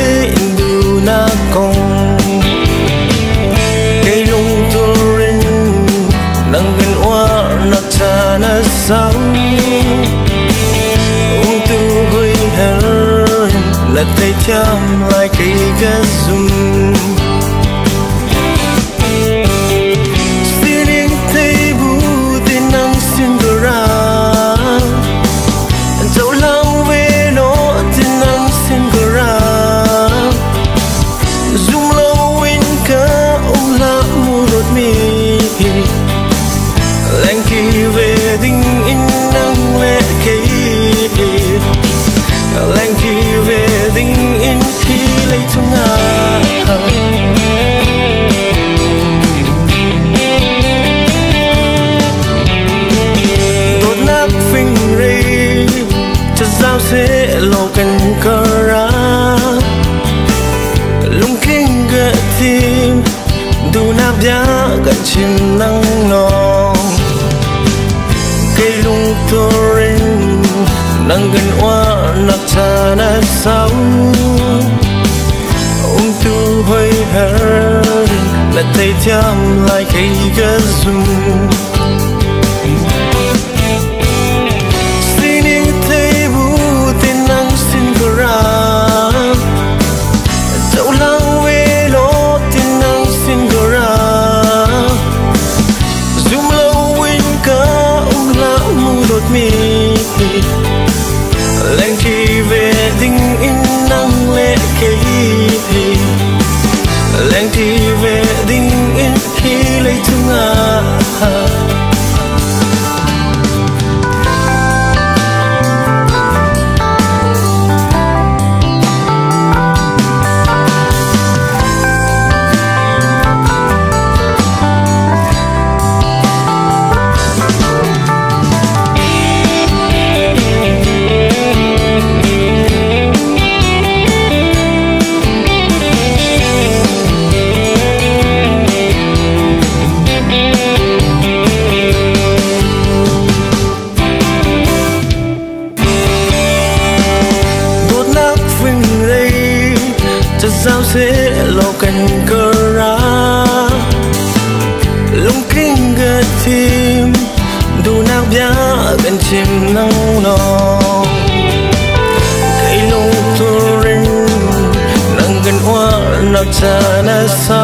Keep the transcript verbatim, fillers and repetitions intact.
du na kong cây lung turin nang gan wa nak cha na sau ung tu hui her là tay chăm lại cây ga zum Sitting table tin nang xin ra dẫu lang về nó tin nang xin ra zoom lâu in cả ông la mu đột mi lanh kỳ về tình in nang lệ cây lanh kỳ về tình in khi lấy thung ngà đột nát phình rây cho giao sẽ lâu cần cơ ra lung kinh gợi tim đủ nắp giá gần chim nắng nong cây lung turin nang gần hoa nắp cha na sau ung tu hơi her là tay chăm lại cây ga zum Sitting table tin nang xin ra dẫu lang về nó tin nang xin ra zoom lâu in cả ông la mu đột mi lanh kỳ về tình in nang lệ cây lanh kỳ về tình in khi lấy thung ngà giao sẽ lâu cần cơ ra lung kinh gợi tim đủ nắp giá gần chim nắng nong cây lung turin nang gần hoa nắp cha na sau